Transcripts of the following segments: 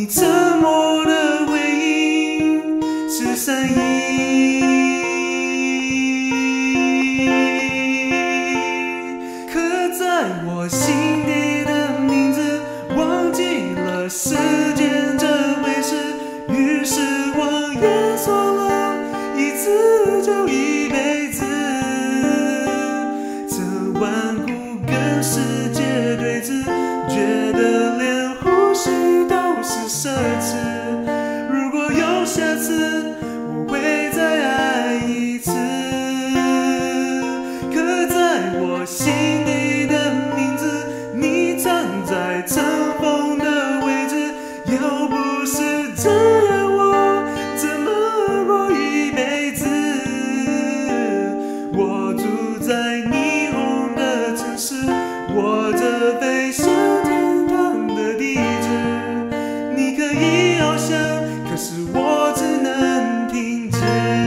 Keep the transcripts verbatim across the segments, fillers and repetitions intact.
你沉默的回应是善意，刻在我心底的名字，忘记了时间这回事，于是我也说了一次就一辈子。这顽固跟世界对峙，觉得连呼吸都是奢侈。如果有下次，我会再爱一次。刻在我心底的名字，你藏在尘封的位置。要不是这样，我怎么过一辈子？我住在霓虹的城市，握着飞向天堂的地址。你可以翱翔，可是我只能停止。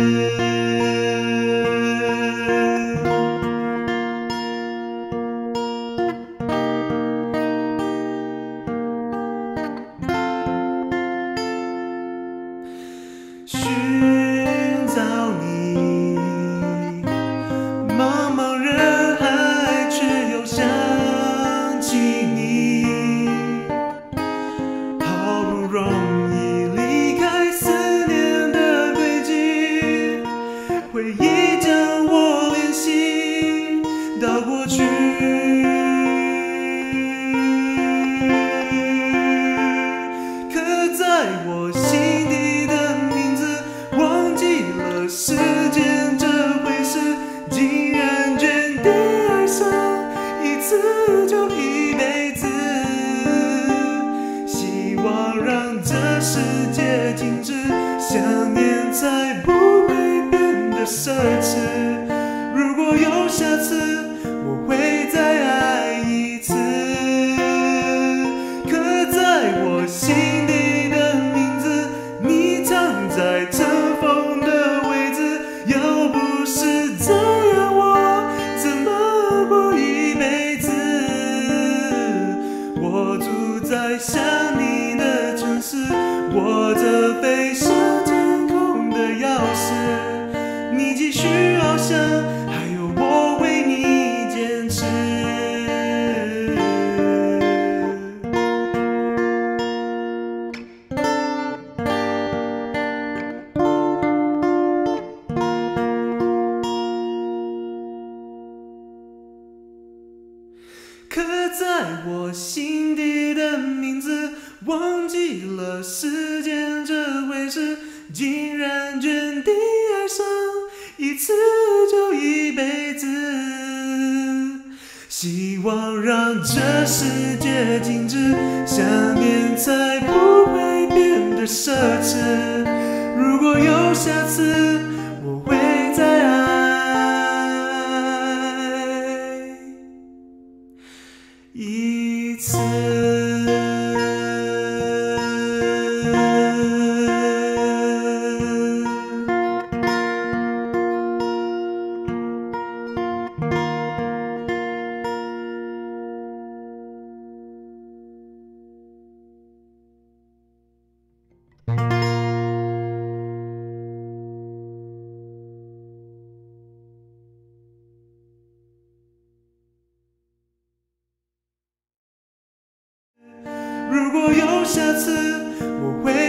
寻找你，茫茫人海，却又想起你。好不容易离开思念的轨迹，回忆将我联系到过去。刻在我心底的名字，忘记了时间这回事，竟然决定爱上一次就一辈子。希望让这世界静止，想念才不会变得奢侈。如果有下次，我会再爱一次。刻在我心底的名字，你藏在尘封的位置。要不是这样，我怎么过一辈子？我住在想你的城市，握着飞向天空的钥匙。你继续翱翔，还有我为你坚持。刻在我心底的名字，忘记了时间这回事，竟然决定爱上一次就一辈子。希望让这世界静止，想念才不会变得奢侈。如果有下次，我会再爱一次。如果有下次，我会